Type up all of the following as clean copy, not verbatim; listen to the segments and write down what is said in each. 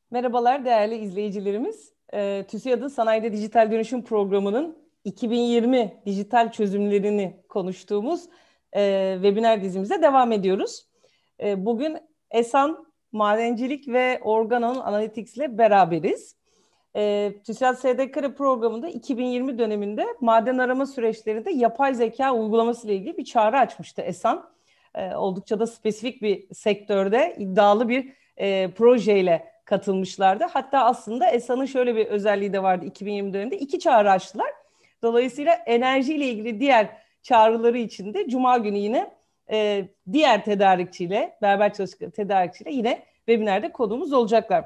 Merhabalar değerli izleyicilerimiz. TÜSİAD'ın Sanayide Dijital Dönüşüm Programı'nın 2020 dijital çözümlerini konuştuğumuz webinar dizimize devam ediyoruz. Bugün Esan Madencilik ve Organon Analytics ile beraberiz. TÜSİAD SDK programında 2020 döneminde maden arama süreçlerinde yapay zeka uygulaması ile ilgili bir çağrı açmıştı Esan. Oldukça da spesifik bir sektörde iddialı bir projeyle katılmışlardı. Hatta aslında ESA'nın şöyle bir özelliği de vardı 2020 döneminde. İki çağrı açtılar. Dolayısıyla enerjiyle ilgili diğer çağrıları için de Cuma günü yine diğer tedarikçiyle, beraber çalıştıkları tedarikçiyle yine webinerde konuğumuz olacaklar.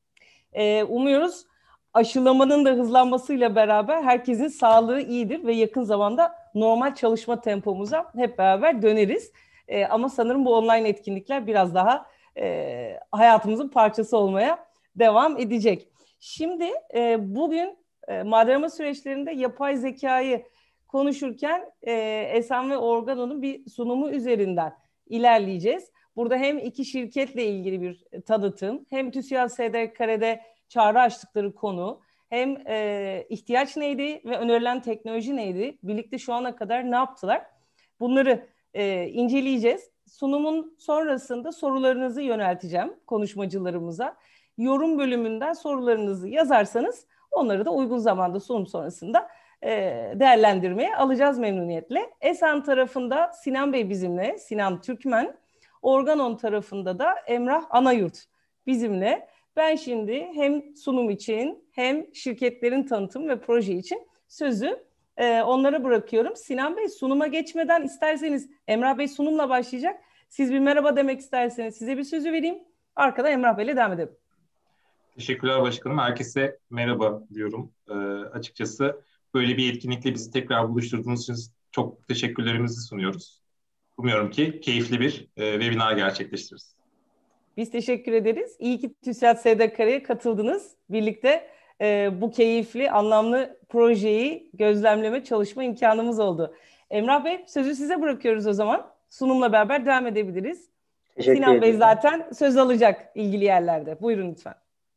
Umuyoruz aşılamanın da hızlanmasıyla beraber herkesin sağlığı iyidir ve yakın zamanda normal çalışma tempomuza hep beraber döneriz. Ama sanırım bu online etkinlikler biraz daha hayatımızın parçası olmaya devam edecek. Şimdi bugün maden arama süreçlerinde yapay zekayı konuşurken Esen ve Organo'nun bir sunumu üzerinden ilerleyeceğiz. Burada hem iki şirketle ilgili bir tanıtım, hem TÜSİAD SDK'de çağrı açtıkları konu, hem ihtiyaç neydi ve önerilen teknoloji neydi, birlikte şu ana kadar ne yaptılar, bunları inceleyeceğiz. Sunumun sonrasında sorularınızı yönelteceğim konuşmacılarımıza. Yorum bölümünden sorularınızı yazarsanız onları da uygun zamanda sunum sonrasında değerlendirmeye alacağız memnuniyetle. Esen tarafında Sinan Bey bizimle, Sinan Türkmen. Organon tarafında da Emrah Anayurt bizimle. Ben şimdi hem sunum için hem şirketlerin tanıtım ve proje için sözü onlara bırakıyorum. Sinan Bey, sunuma geçmeden isterseniz Emrah Bey sunumla başlayacak. Siz bir merhaba demek isterseniz size bir sözü vereyim. Arkadan Emrah Bey'le devam edelim. Teşekkürler başkanım. Herkese merhaba diyorum. Açıkçası böyle bir etkinlikle bizi tekrar buluşturduğunuz için çok teşekkürlerimizi sunuyoruz. Umuyorum ki keyifli bir webinar gerçekleştiririz. Biz teşekkür ederiz. İyi ki TÜSİAD SDK'ya katıldınız. Birlikte bu keyifli, anlamlı projeyi gözlemleme, çalışma imkanımız oldu. Emrah Bey, sözü size bırakıyoruz o zaman. Sunumla beraber devam edebiliriz. Teşekkür Sinan Bey ediyorum. zaten söz alacak ilgili yerlerde. Buyurun lütfen.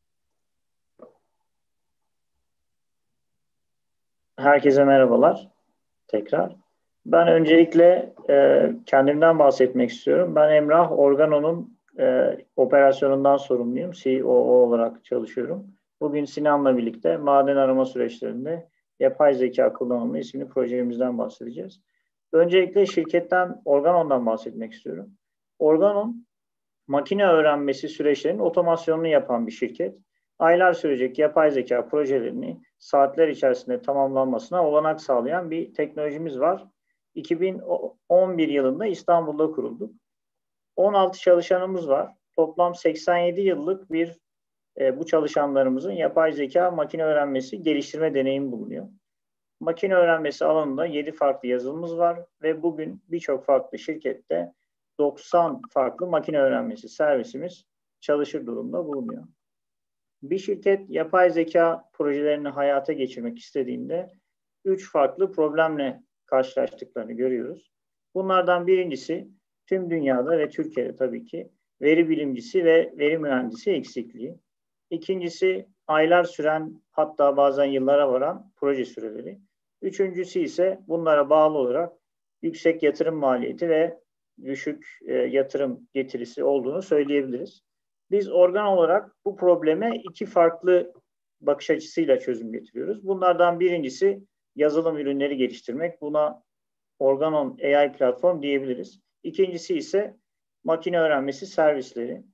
Herkese merhabalar tekrar. Ben öncelikle kendimden bahsetmek istiyorum. Ben Emrah, Organo'nun operasyonundan sorumluyum. COO olarak çalışıyorum. Bugün Sinan'la birlikte maden arama süreçlerinde yapay zeka kullanımı isimli projemizden bahsedeceğiz. Öncelikle şirketten, Organon'dan bahsetmek istiyorum. Organon, makine öğrenmesi süreçlerinin otomasyonunu yapan bir şirket. Aylar sürecek yapay zeka projelerini saatler içerisinde tamamlanmasına olanak sağlayan bir teknolojimiz var. 2011 yılında İstanbul'da kurulduk. 16 çalışanımız var. Toplam 87 yıllık bir bu çalışanlarımızın yapay zeka makine öğrenmesi geliştirme deneyimi bulunuyor. Makine öğrenmesi alanında 7 farklı yazılımımız var ve bugün birçok farklı şirkette 90 farklı makine öğrenmesi servisimiz çalışır durumda bulunuyor. Bir şirket yapay zeka projelerini hayata geçirmek istediğinde 3 farklı problemle karşılaştıklarını görüyoruz. Bunlardan birincisi tüm dünyada ve Türkiye'de tabii ki veri bilimcisi ve veri mühendisi eksikliği. İkincisi aylar süren, hatta bazen yıllara varan proje süreleri. Üçüncüsü ise bunlara bağlı olarak yüksek yatırım maliyeti ve düşük yatırım getirisi olduğunu söyleyebiliriz. Biz organ olarak bu probleme iki farklı bakış açısıyla çözüm getiriyoruz. Bunlardan birincisi yazılım ürünleri geliştirmek. Buna Organon AI platform diyebiliriz. İkincisi ise makine öğrenmesi servisleri.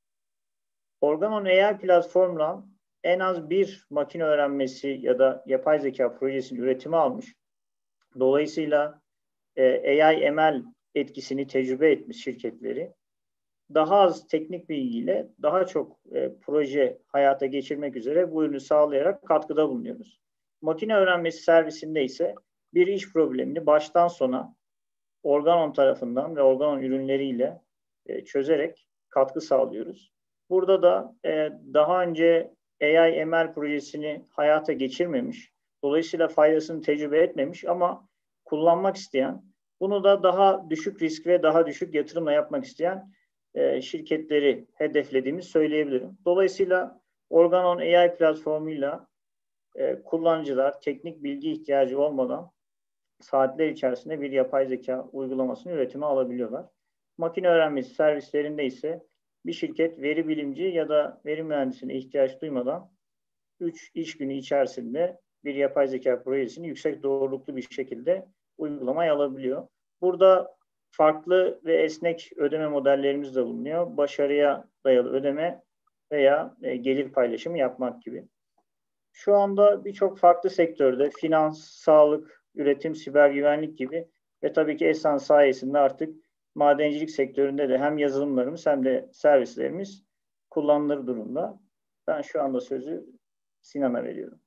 Organon AI platformla en az bir makine öğrenmesi ya da yapay zeka projesinin üretimi almış. Dolayısıyla AI ML etkisini tecrübe etmiş şirketleri daha az teknik bilgiyle daha çok proje hayata geçirmek üzere bu ürünü sağlayarak katkıda bulunuyoruz. Makine öğrenmesi servisinde ise bir iş problemini baştan sona Organon tarafından ve Organon ürünleriyle çözerek katkı sağlıyoruz. Burada da daha önce AI ML projesini hayata geçirmemiş, dolayısıyla faydasını tecrübe etmemiş ama kullanmak isteyen, bunu da daha düşük risk ve daha düşük yatırımla yapmak isteyen şirketleri hedeflediğimizi söyleyebilirim. Dolayısıyla Organon AI platformuyla kullanıcılar teknik bilgi ihtiyacı olmadan saatler içerisinde bir yapay zeka uygulamasını üretime alabiliyorlar. Makine öğrenmesi servislerinde ise bir şirket veri bilimci ya da veri mühendisine ihtiyaç duymadan 3 iş günü içerisinde bir yapay zeka projesini yüksek doğruluklu bir şekilde uygulamaya alabiliyor. Burada farklı ve esnek ödeme modellerimiz de bulunuyor. Başarıya dayalı ödeme veya gelir paylaşımı yapmak gibi. Şu anda birçok farklı sektörde finans, sağlık, üretim, siber güvenlik gibi ve tabii ki ESAN sayesinde artık madencilik sektöründe de hem yazılımlarımız hem de servislerimiz kullanılır durumda. Ben şu anda sözü Sinan'a veriyorum.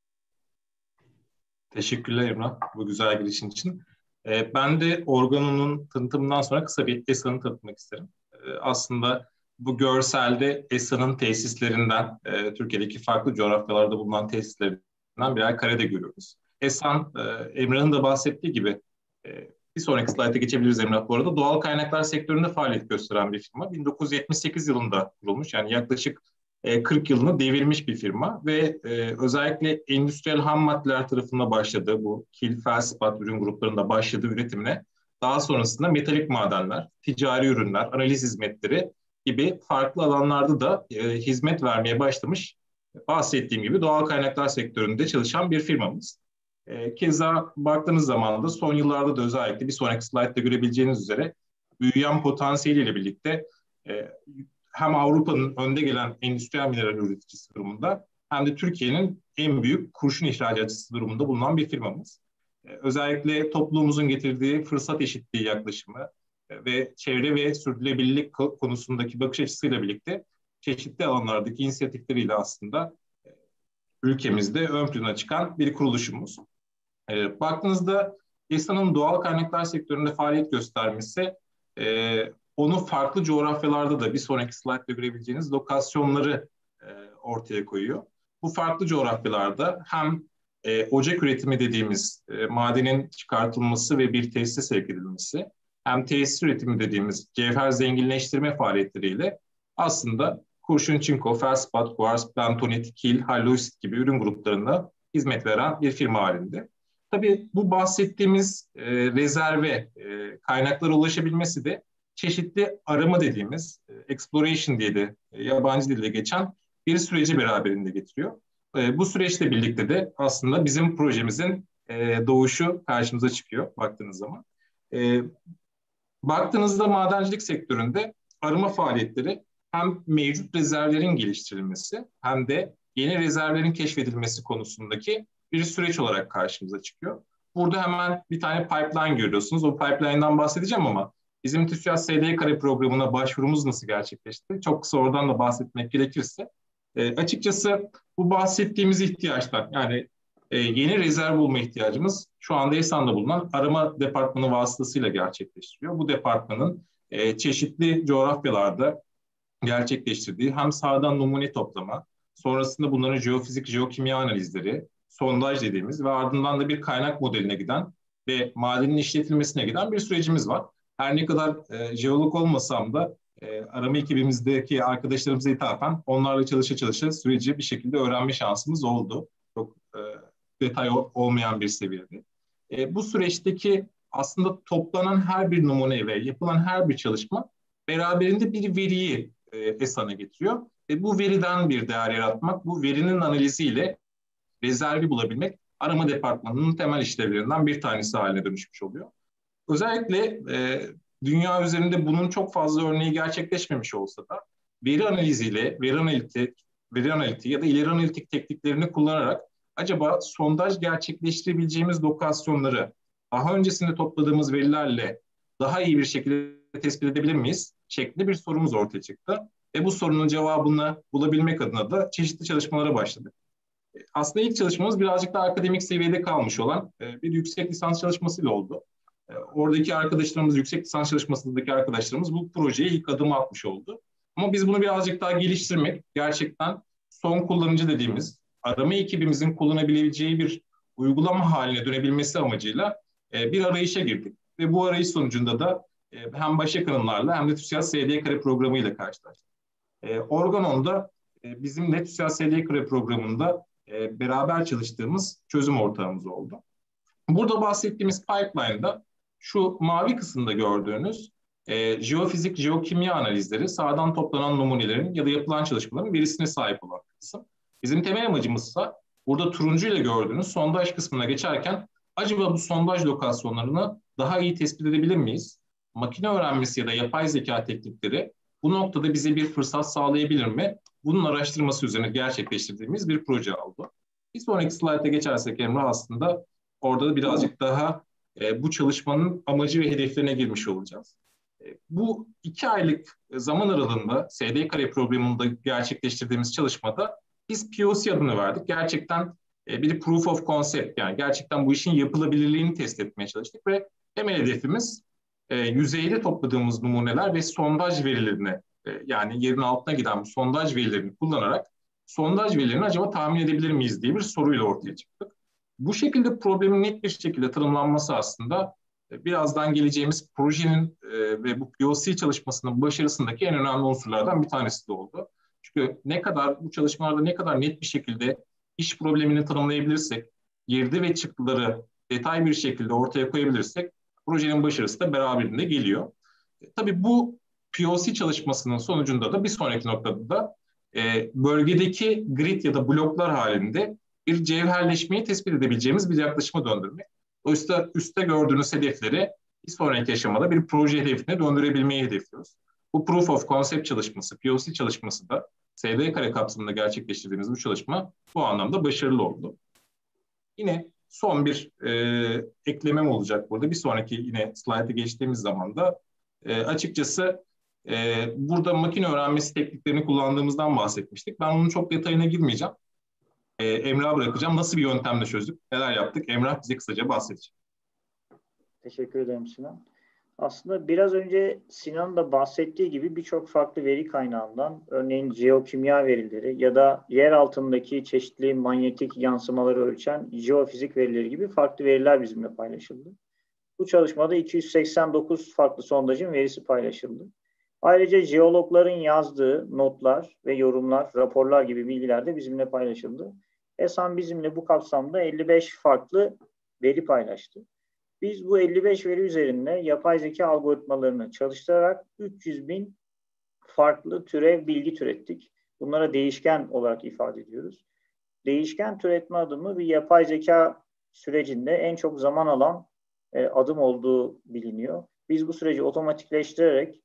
Teşekkürler Emrah bu güzel girişin için. Ben de Organo'nun tanıtımından sonra kısa bir ESA'nı tanıtmak isterim. Aslında bu görselde ESA'nın tesislerinden, Türkiye'deki farklı coğrafyalarda bulunan tesislerinden birer karede görüyoruz. ESAN, Emrah'ın da bahsettiği gibi, bir sonraki slayta geçebiliriz Emrah bu arada, doğal kaynaklar sektöründe faaliyet gösteren bir firma. 1978 yılında kurulmuş, yani yaklaşık 40 yılını devirmiş bir firma ve özellikle endüstriyel ham maddeler tarafında başladığı bu kil, feldspat ürün gruplarında başladığı üretimine daha sonrasında metalik madenler, ticari ürünler, analiz hizmetleri gibi farklı alanlarda da hizmet vermeye başlamış. Bahsettiğim gibi doğal kaynaklar sektöründe çalışan bir firmamız. Keza baktığınız zaman da son yıllarda da özellikle bir sonraki slaytta görebileceğiniz üzere büyüyen potansiyeliyle birlikte hem Avrupa'nın önde gelen endüstriyel mineral üreticisi durumunda hem de Türkiye'nin en büyük kurşun ihracatçısı durumunda bulunan bir firmamız. Özellikle toplumumuzun getirdiği fırsat eşitliği yaklaşımı ve çevre ve sürdürülebilirlik konusundaki bakış açısıyla birlikte çeşitli alanlardaki inisiyatifleriyle aslında ülkemizde ön plana çıkan bir kuruluşumuz. Baktığınızda ESA'nın doğal kaynaklar sektöründe faaliyet göstermesi onu farklı coğrafyalarda da bir sonraki slaytta görebileceğiniz lokasyonları ortaya koyuyor. Bu farklı coğrafyalarda hem ocak üretimi dediğimiz madenin çıkartılması ve bir tesise sevk edilmesi, hem tesis üretimi dediğimiz cevher zenginleştirme faaliyetleriyle aslında kurşun, çinko, feldspat, kuars, bentonit, kil, halloisit gibi ürün gruplarına hizmet veren bir firma halinde. Tabii bu bahsettiğimiz rezerve kaynaklara ulaşabilmesi de çeşitli arama dediğimiz, exploration diye de yabancı dilde geçen bir süreci beraberinde getiriyor. Bu süreçle birlikte de aslında bizim projemizin doğuşu karşımıza çıkıyor baktığınız zaman. Baktığınızda madencilik sektöründe arama faaliyetleri hem mevcut rezervlerin geliştirilmesi hem de yeni rezervlerin keşfedilmesi konusundaki bir süreç olarak karşımıza çıkıyor. Burada hemen bir tane pipeline görüyorsunuz. O pipeline'dan bahsedeceğim ama bizim TÜSİAD SDK programına başvurumuz nasıl gerçekleşti? Çok kısa oradan da bahsetmek gerekirse. Açıkçası bu bahsettiğimiz ihtiyaçlar, yani yeni rezerv bulma ihtiyacımız şu anda ESAN'da bulunan arama departmanı vasıtasıyla gerçekleştiriyor. Bu departmanın çeşitli coğrafyalarda gerçekleştirdiği hem sahadan numune toplama, sonrasında bunların jeofizik, jeokimya analizleri, sondaj dediğimiz ve ardından da bir kaynak modeline giden ve madenin işletilmesine giden bir sürecimiz var. Her ne kadar jeolog olmasam da arama ekibimizdeki arkadaşlarımıza ithafen onlarla çalışa süreci bir şekilde öğrenme şansımız oldu. Çok detay olmayan bir seviyede. Bu süreçteki aslında toplanan her bir numune ve yapılan her bir çalışma beraberinde bir veriyi ESAN'a getiriyor. Ve bu veriden bir değer yaratmak, bu verinin analiziyle rezervi bulabilmek arama departmanının temel işlevlerinden bir tanesi haline dönüşmüş oluyor. Özellikle dünya üzerinde bunun çok fazla örneği gerçekleşmemiş olsa da veri analiziyle, veri analitiği ya da ileri analitik tekniklerini kullanarak acaba sondaj gerçekleştirebileceğimiz lokasyonları daha öncesinde topladığımız verilerle daha iyi bir şekilde tespit edebilir miyiz şeklinde bir sorumuz ortaya çıktı. Ve bu sorunun cevabını bulabilmek adına da çeşitli çalışmalara başladık. Aslında ilk çalışmamız birazcık da akademik seviyede kalmış olan bir yüksek lisans çalışmasıyla oldu. Oradaki arkadaşlarımız, yüksek lisans çalışmasındaki arkadaşlarımız bu projeye ilk adımı atmış oldu. Ama biz bunu birazcık daha geliştirmek, gerçekten son kullanıcı dediğimiz arama ekibimizin kullanabileceği bir uygulama haline dönebilmesi amacıyla bir arayışa girdik. Ve bu arayış sonucunda da hem Başak Hanımlarla hem de TÜSİAD SDK programıyla karşılaştık. Organon'da bizimle TÜSİAD SDKR programında beraber çalıştığımız çözüm ortağımız oldu. Burada bahsettiğimiz pipeline'da şu mavi kısımda gördüğünüz jeofizik, jeokimya analizleri, sahadan toplanan numunelerin ya da yapılan çalışmaların verisine sahip olan kısım. Bizim temel amacımızsa burada turuncu ile gördüğünüz sondaj kısmına geçerken acaba bu sondaj lokasyonlarını daha iyi tespit edebilir miyiz? Makine öğrenmesi ya da yapay zeka teknikleri bu noktada bize bir fırsat sağlayabilir mi? Bunun araştırması üzerine gerçekleştirdiğimiz bir proje oldu. Bir sonraki slayta geçersek Emrah, aslında orada da birazcık daha bu çalışmanın amacı ve hedeflerine girmiş olacağız. Bu 2 aylık zaman aralığında SDKR programında gerçekleştirdiğimiz çalışmada biz POC adını verdik. Gerçekten bir proof of concept, yani gerçekten bu işin yapılabilirliğini test etmeye çalıştık ve temel hedefimiz yüzeyde topladığımız numuneler ve sondaj verilerini, yani yerin altına giden bu sondaj verilerini kullanarak sondaj verilerini acaba tahmin edebilir miyiz diye bir soruyla ortaya çıktık. Bu şekilde problemin net bir şekilde tanımlanması aslında birazdan geleceğimiz projenin ve bu POC çalışmasının başarısındaki en önemli unsurlardan bir tanesi de oldu. Çünkü bu çalışmalarda ne kadar net bir şekilde iş problemini tanımlayabilirsek, girdi ve çıktıları detay bir şekilde ortaya koyabilirsek, projenin başarısı da beraberinde geliyor. Tabii bu POC çalışmasının sonucunda da bir sonraki noktada da bölgedeki grid ya da bloklar halinde bir cevherleşmeyi tespit edebileceğimiz bir yaklaşıma döndürmek. Dolayısıyla üstte gördüğünüz hedefleri bir sonraki aşamada bir proje hedefine döndürebilmeyi hedefliyoruz. Bu Proof of Concept çalışması, POC çalışması da SDKR kapsamında gerçekleştirdiğimiz bu çalışma bu anlamda başarılı oldu. Yine son bir eklemem olacak burada. Bir sonraki yine slayta geçtiğimiz zaman da açıkçası burada makine öğrenmesi tekniklerini kullandığımızdan bahsetmiştik. Ben onun çok detayına girmeyeceğim. Emrah'a bırakacağım. Nasıl bir yöntemle çözdük, neler yaptık? Emrah bize kısaca bahsedecek. Teşekkür ederim Sinan. Aslında biraz önce Sinan'ın da bahsettiği gibi birçok farklı veri kaynağından, örneğin jeokimya verileri ya da yer altındaki çeşitli manyetik yansımaları ölçen jeofizik verileri gibi farklı veriler bizimle paylaşıldı. Bu çalışmada 289 farklı sondajın verisi paylaşıldı. Ayrıca jeologların yazdığı notlar ve yorumlar, raporlar gibi bilgiler de bizimle paylaşıldı. ESAN bizimle bu kapsamda 55 farklı veri paylaştı. Biz bu 55 veri üzerinde yapay zeka algoritmalarını çalıştırarak 300.000 farklı türev bilgi türettik. Bunlara değişken olarak ifade ediyoruz. Değişken türetme adımı bir yapay zeka sürecinde en çok zaman alan adım olduğu biliniyor. Biz bu süreci otomatikleştirerek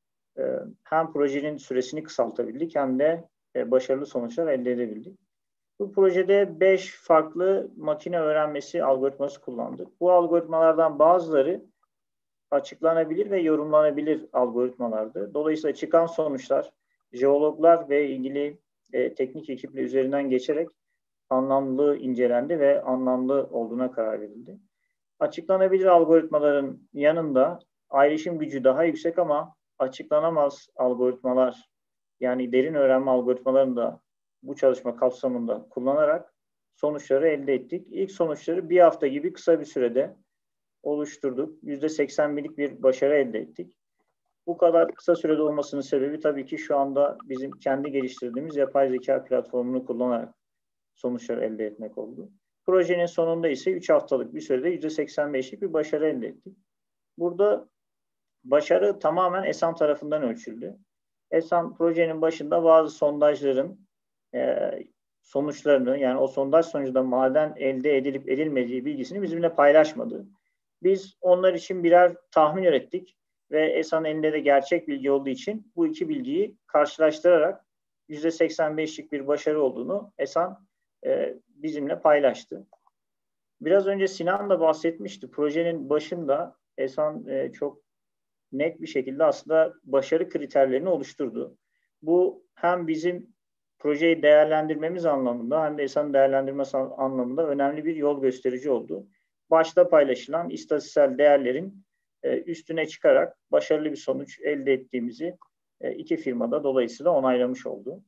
hem projenin süresini kısaltabildik hem de başarılı sonuçlar elde edebildik. Bu projede 5 farklı makine öğrenmesi algoritması kullandık. Bu algoritmalardan bazıları açıklanabilir ve yorumlanabilir algoritmalardı. Dolayısıyla çıkan sonuçlar jeologlar ve ilgili teknik ekiple üzerinden geçerek anlamlı incelendi ve anlamlı olduğuna karar verildi. Açıklanabilir algoritmaların yanında ayrışım gücü daha yüksek ama açıklanamaz algoritmalar, yani derin öğrenme algoritmalarını da bu çalışma kapsamında kullanarak sonuçları elde ettik. İlk sonuçları bir hafta gibi kısa bir sürede oluşturduk. %81'lik bir başarı elde ettik. Bu kadar kısa sürede olmasının sebebi tabii ki şu anda bizim kendi geliştirdiğimiz yapay zeka platformunu kullanarak sonuçları elde etmek oldu. Projenin sonunda ise 3 haftalık bir sürede %85'lik bir başarı elde ettik. Burada başarı tamamen ESAN tarafından ölçüldü. ESAN projenin başında bazı sondajların sonuçlarını, yani o sondaj sonucunda maden elde edilip edilmediği bilgisini bizimle paylaşmadı. Biz onlar için birer tahmin ürettik ve ESA'nın elinde de gerçek bilgi olduğu için bu iki bilgiyi karşılaştırarak %85'lik bir başarı olduğunu ESAN bizimle paylaştı. Biraz önce Sinan da bahsetmişti. Projenin başında ESAN çok net bir şekilde aslında başarı kriterlerini oluşturdu. Bu hem bizim projeyi değerlendirmemiz anlamında hem de ESAN'ın değerlendirmesi anlamında önemli bir yol gösterici oldu. Başta paylaşılan istatistiksel değerlerin üstüne çıkarak başarılı bir sonuç elde ettiğimizi iki firmada dolayısıyla onaylamış oldu.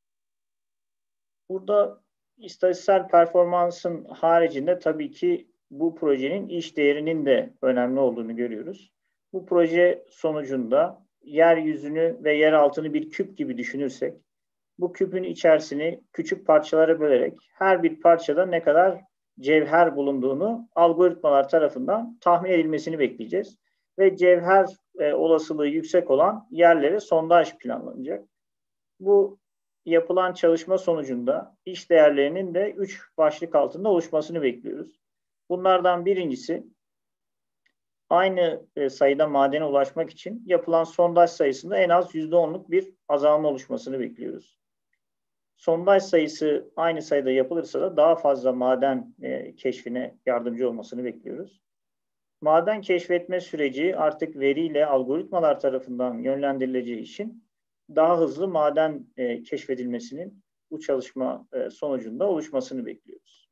Burada istatistiksel performansın haricinde tabii ki bu projenin iş değerinin de önemli olduğunu görüyoruz. Bu proje sonucunda yeryüzünü ve yer altını bir küp gibi düşünürsek, Bu küpün içerisini küçük parçalara bölerek her bir parçada ne kadar cevher bulunduğunu algoritmalar tarafından tahmin edilmesini bekleyeceğiz. Ve cevher olasılığı yüksek olan yerlere sondaj planlanacak. Bu yapılan çalışma sonucunda iş değerlerinin de 3 başlık altında oluşmasını bekliyoruz. Bunlardan birincisi, aynı sayıda madene ulaşmak için yapılan sondaj sayısında en az %10'luk bir azalma oluşmasını bekliyoruz. Sondaj sayısı aynı sayıda yapılırsa da daha fazla maden keşfine yardımcı olmasını bekliyoruz. Maden keşfetme süreci artık veriyle algoritmalar tarafından yönlendirileceği için daha hızlı maden keşfedilmesinin bu çalışma sonucunda oluşmasını bekliyoruz.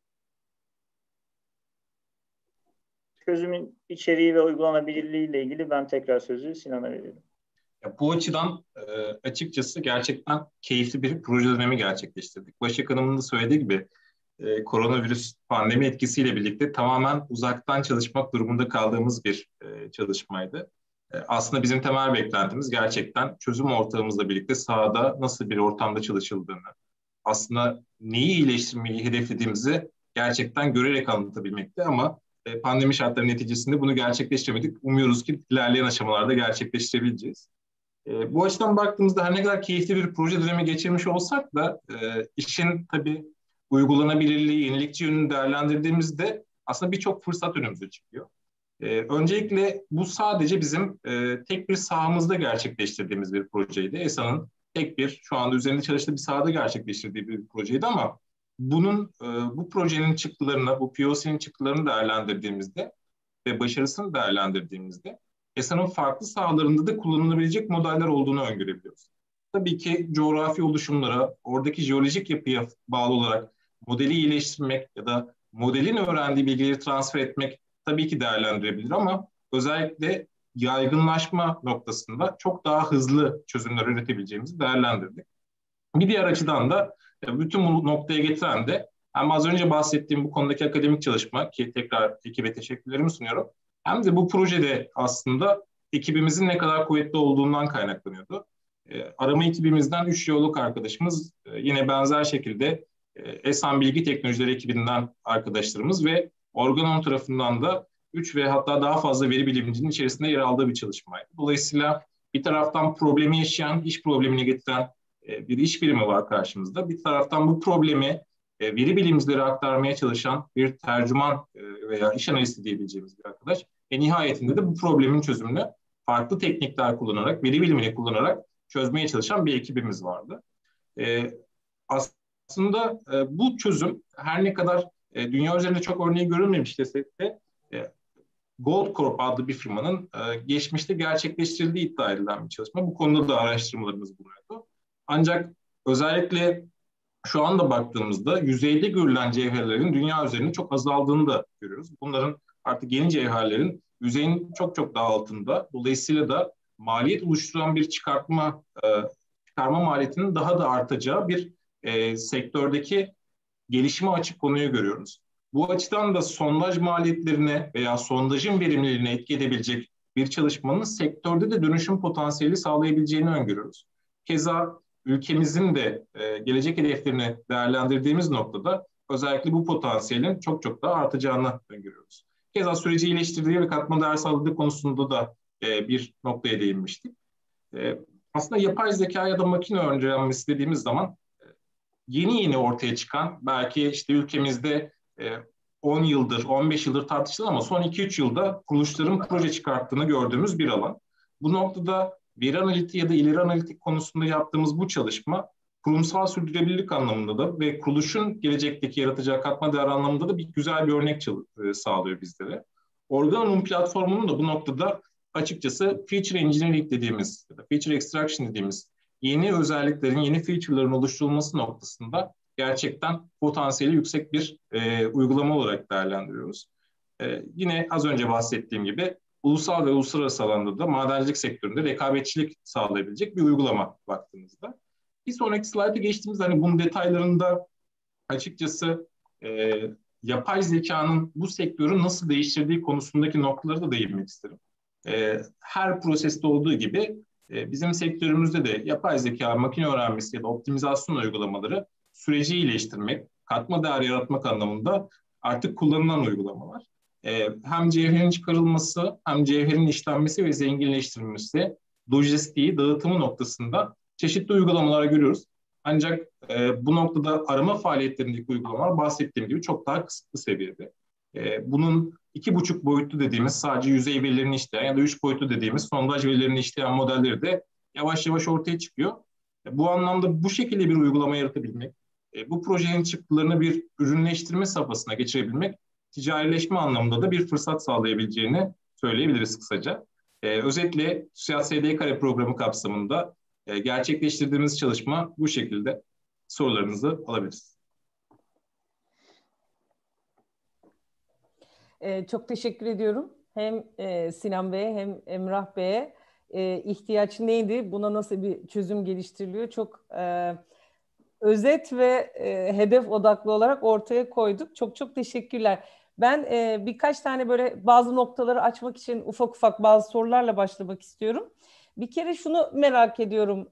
Çözümün içeriği ve uygulanabilirliği ile ilgili ben tekrar sözü Sinan'a veriyorum. Bu açıdan açıkçası gerçekten keyifli bir proje dönemi gerçekleştirdik. Başak Hanım'ın da söylediği gibi koronavirüs pandemi etkisiyle birlikte tamamen uzaktan çalışmak durumunda kaldığımız bir çalışmaydı. Aslında bizim temel beklentimiz gerçekten çözüm ortağımızla birlikte sahada nasıl bir ortamda çalışıldığını, aslında neyi iyileştirmeyi hedeflediğimizi gerçekten görerek anlatabilmekti ama pandemi şartları neticesinde bunu gerçekleştiremedik. Umuyoruz ki ilerleyen aşamalarda gerçekleştirebileceğiz. Bu açıdan baktığımızda her ne kadar keyifli bir proje dönemi geçirmiş olsak da işin tabii uygulanabilirliği, yenilikçi yönünü değerlendirdiğimizde aslında birçok fırsat önümüze çıkıyor. Öncelikle bu sadece bizim tek bir sahamızda gerçekleştirdiğimiz bir projeydi. ESA'nın tek bir şu anda üzerinde çalıştığı bir sahada gerçekleştirdiği bir projeydi ama bu projenin çıktılarını, bu POC'nin çıktılarını değerlendirdiğimizde ve başarısını değerlendirdiğimizde ESA'nın farklı sahalarında da kullanılabilecek modeller olduğunu öngörebiliyoruz. Tabii ki coğrafi oluşumlara, oradaki jeolojik yapıya bağlı olarak modeli iyileştirmek ya da modelin öğrendiği bilgileri transfer etmek tabii ki değerlendirebilir ama özellikle yaygınlaşma noktasında çok daha hızlı çözümler üretebileceğimizi değerlendirdik. Bir diğer açıdan da bütün bu noktaya getiren de hem az önce bahsettiğim bu konudaki akademik çalışma ki tekrar ekibe teşekkürlerimi sunuyorum. Hem de bu projede aslında ekibimizin ne kadar kuvvetli olduğundan kaynaklanıyordu. Arama ekibimizden 3 jeolog arkadaşımız yine benzer şekilde ESAN Bilgi Teknolojileri ekibinden arkadaşlarımız ve Organon tarafından da 3 ve hatta daha fazla veri bilimcinin içerisinde yer aldığı bir çalışmaydı. Dolayısıyla bir taraftan problemi yaşayan, iş problemini getiren bir iş birimi var karşımızda. Bir taraftan bu problemi veri bilimcilere aktarmaya çalışan bir tercüman veya iş analisti diyebileceğimiz bir arkadaş. Nihayetinde de bu problemin çözümünü farklı teknikler kullanarak, veri bilimini kullanarak çözmeye çalışan bir ekibimiz vardı. Aslında bu çözüm her ne kadar dünya üzerinde çok örneği görülmemiş desek de Goldcorp adlı bir firmanın geçmişte gerçekleştirildiği iddia edilen bir çalışma. Bu konuda da araştırmalarımız bulunuyordu. Ancak özellikle şu anda baktığımızda yüzeyde görülen cevherlerin dünya üzerinde çok azaldığını da görüyoruz. Bunların artık yeni cevherlerin yüzeyin çok çok daha altında. Dolayısıyla da maliyet oluşturan bir çıkarma maliyetinin daha da artacağı bir sektördeki gelişime açık konuyu görüyoruz. Bu açıdan da sondaj maliyetlerine veya sondajın verimliliğine etki edebilecek bir çalışmanın sektörde de dönüşüm potansiyeli sağlayabileceğini öngörüyoruz. Keza ülkemizin de gelecek hedeflerini değerlendirdiğimiz noktada özellikle bu potansiyelin çok çok daha artacağını öngörüyoruz. Keza süreci iyileştirdiği ve katma değer sağladığı konusunda da bir noktaya değinmiştik. Aslında yapay zeka ya da makine öğrenmesi dediğimiz zaman yeni ortaya çıkan, belki işte ülkemizde 10 yıldır, 15 yıldır tartışılan ama son 2-3 yılda kuruluşların proje çıkarttığını gördüğümüz bir alan. Bu noktada veri analitiği ya da ileri analitik konusunda yaptığımız bu çalışma kurumsal sürdürülebilirlik anlamında da ve kuruluşun gelecekteki yaratacağı katma değer anlamında da güzel bir örnek sağlıyor bizlere. Organon platformunun da bu noktada açıkçası feature engineering dediğimiz ya da feature extraction dediğimiz yeni özelliklerin, yeni feature'ların oluşturulması noktasında gerçekten potansiyeli yüksek bir uygulama olarak değerlendiriyoruz. Yine az önce bahsettiğim gibi ulusal ve uluslararası alanda da madencilik sektöründe rekabetçilik sağlayabilecek bir uygulama baktığımızda. Bir sonraki slayta geçtiğimizde hani bunun detaylarında açıkçası yapay zekanın bu sektörü nasıl değiştirdiği konusundaki noktaları da değinmek isterim. Her proseste olduğu gibi Bizim sektörümüzde de yapay zeka, makine öğrenmesi ya da optimizasyon uygulamaları süreci iyileştirmek, katma değer yaratmak anlamında artık kullanılan uygulamalar. Hem cevherin çıkarılması, hem cevherin işlenmesi ve zenginleştirilmesi, lojistiği, dağıtımı noktasında çeşitli uygulamalar görüyoruz. Ancak bu noktada arama faaliyetlerindeki uygulamalar bahsettiğim gibi çok daha kısıtlı seviyede. Bunun 2,5 boyutlu dediğimiz sadece yüzey verilerini işleyen ya da 3 boyutlu dediğimiz sondaj verilerini işleyen modelleri de yavaş yavaş ortaya çıkıyor. Bu anlamda bu şekilde bir uygulama yaratabilmek, bu projenin çıktılarını bir ürünleştirme safhasına geçirebilmek, ticarileşme anlamında da bir fırsat sağlayabileceğini söyleyebiliriz kısaca. Özetle TÜSİAD SD programı kapsamında gerçekleştirdiğimiz çalışma bu şekilde. Sorularınızı alabiliriz. Çok teşekkür ediyorum. Hem Sinan Bey'e hem Emrah Bey'e ihtiyaç neydi, buna nasıl bir çözüm geliştiriliyor çok özet ve hedef odaklı olarak ortaya koyduk. Çok çok teşekkürler. Ben birkaç tane böyle bazı noktaları açmak için ufak ufak bazı sorularla başlamak istiyorum. Bir kere şunu merak ediyorum.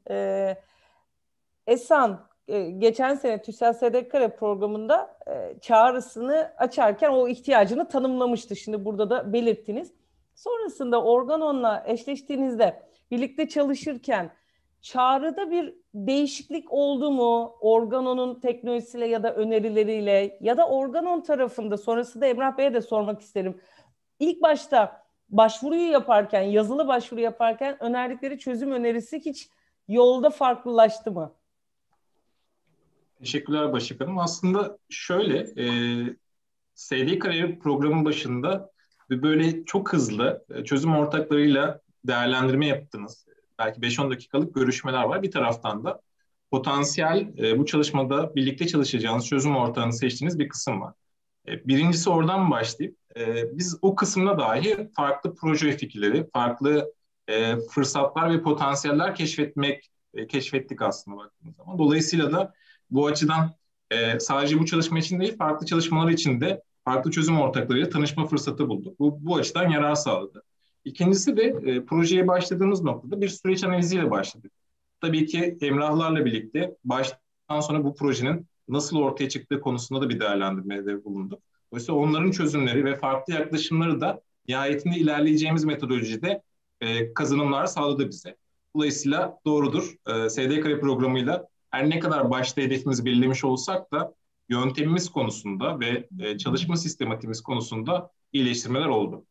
Esan geçen sene TÜSİAD SD programında çağrısını açarken o ihtiyacını tanımlamıştı. Şimdi burada da belirttiniz. Sonrasında Organon'la eşleştiğinizde birlikte çalışırken çağrıda bir değişiklik oldu mu? Organon'un teknolojisiyle ya da önerileriyle ya da Organon tarafında, sonrasında Emrah Bey'e de sormak isterim. İlk başta başvuruyu yaparken, yazılı başvuru yaparken önerdikleri çözüm önerisi hiç yolda farklılaştı mı? Teşekkürler Başak Hanım. Aslında şöyle, SD programın başında böyle çok hızlı çözüm ortaklarıyla değerlendirme yaptınız. Belki 5-10 dakikalık görüşmeler var. Bir taraftan da potansiyel bu çalışmada birlikte çalışacağınız çözüm ortağını seçtiğiniz bir kısım var. Birincisi oradan başlayıp biz o kısımda dahi farklı proje fikirleri, farklı fırsatlar ve potansiyeller keşfettik aslında baktığımız zaman. Dolayısıyla da bu açıdan sadece bu çalışma için değil, farklı çalışmalar için de farklı çözüm ortaklarıyla tanışma fırsatı bulduk. Bu açıdan yarar sağladı. İkincisi de projeye başladığımız noktada bir süreç analiziyle başladık. Tabii ki Emrahlarla birlikte baştan sona bu projenin nasıl ortaya çıktığı konusunda da bir değerlendirmede bulunduk. Dolayısıyla onların çözümleri ve farklı yaklaşımları da nihayetinde ilerleyeceğimiz metodolojide kazanımlar sağladı bize. Dolayısıyla doğrudur. SD programıyla her ne kadar başta hedefimizi belirlemiş olsak da yöntemimiz konusunda ve çalışma sistematiğimiz konusunda iyileştirmeler oldu.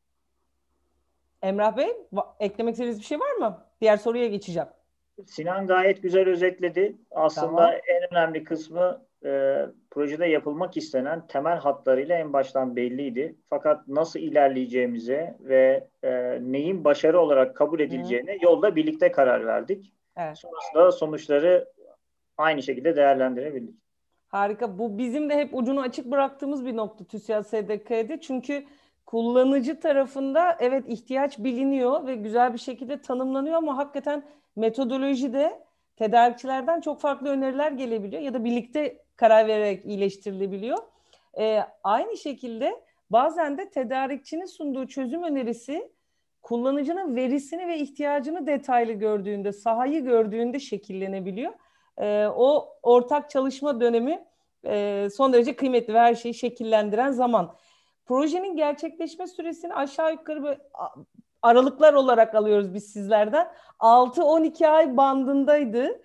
Emrah Bey, eklemek istediğiniz bir şey var mı? Diğer soruya geçeceğim. Sinan gayet güzel özetledi. Aslında tamam. En önemli kısmı projede yapılmak istenen temel hatlarıyla en baştan belliydi. Fakat nasıl ilerleyeceğimize ve neyin başarı olarak kabul edileceğine yolda birlikte karar verdik. Evet. Sonrasında sonuçları aynı şekilde değerlendirebildik. Harika. Bu bizim de hep ucunu açık bıraktığımız bir nokta TÜSİAD SDK'de. Çünkü kullanıcı tarafında evet ihtiyaç biliniyor ve güzel bir şekilde tanımlanıyor ama hakikaten metodolojide tedarikçilerden çok farklı öneriler gelebiliyor ya da birlikte karar vererek iyileştirilebiliyor. Aynı şekilde bazen de tedarikçinin sunduğu çözüm önerisi kullanıcının verisini ve ihtiyacını detaylı gördüğünde, sahayı gördüğünde şekillenebiliyor. O ortak çalışma dönemi son derece kıymetli ve her şeyi şekillendiren zaman. Projenin gerçekleşme süresini aşağı yukarı aralıklar olarak alıyoruz biz sizlerden. 6-12 ay bandındaydı.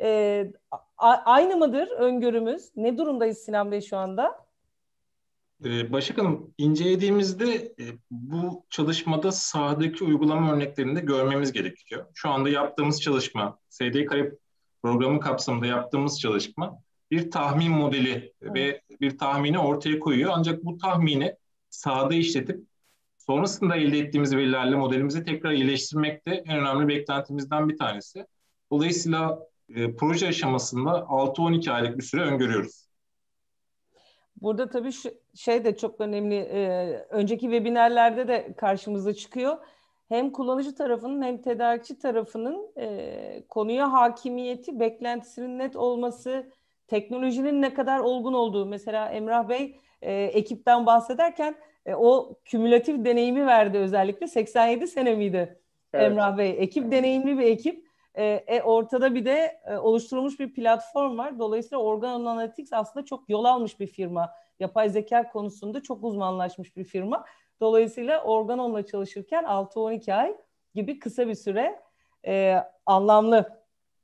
Aynı mıdır öngörümüz? Ne durumdayız Sinan Bey şu anda? Başak Hanım, incelediğimizde bu çalışmada sahadaki uygulama örneklerini de görmemiz gerekiyor. Şu anda yaptığımız çalışma, SD programı kapsamında yaptığımız çalışma bir tahmin modeli ve bir tahmini ortaya koyuyor. Ancak bu tahmini sahada işletip sonrasında elde ettiğimiz verilerle modelimizi tekrar iyileştirmek de en önemli beklentimizden bir tanesi. Dolayısıyla proje aşamasında 6-12 aylık bir süre öngörüyoruz. Burada tabii şey de çok önemli. Önceki webinarlarda da karşımıza çıkıyor. Hem kullanıcı tarafının hem tedarikçi tarafının konuya hakimiyeti, beklentisinin net olması, teknolojinin ne kadar olgun olduğu. Mesela Emrah Bey ekipten bahsederken o kümülatif deneyimi verdi özellikle. 87 sene miydi? Evet. Emrah Bey. Ekip deneyimli bir ekip. Ortada bir de oluşturulmuş bir platform var. Dolayısıyla Organon Analytics aslında çok yol almış bir firma. Yapay zeka konusunda çok uzmanlaşmış bir firma. Dolayısıyla Organon'la çalışırken 6-12 ay gibi kısa bir süre anlamlı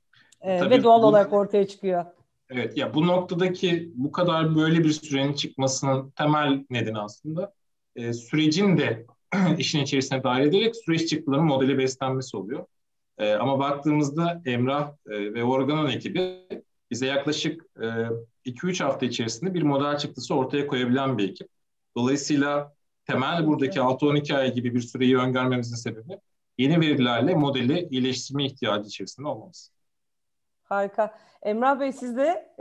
ve doğal olarak ortaya çıkıyor. Evet, ya bu noktadaki bu kadar böyle bir sürenin çıkmasının temel nedeni aslında sürecin de işin içerisine dahil ederek süreç çıktılarının modeli beslenmesi oluyor. Ama baktığımızda Emrah ve Organon ekibi bize yaklaşık 2-3 hafta içerisinde bir model çıktısı ortaya koyabilen bir ekip. Dolayısıyla temel buradaki 6-12 ay gibi bir süreyi öngörmemizin sebebi yeni verilerle modeli iyileştirme ihtiyacı içerisinde olmamız. Harika. Emrah Bey, siz de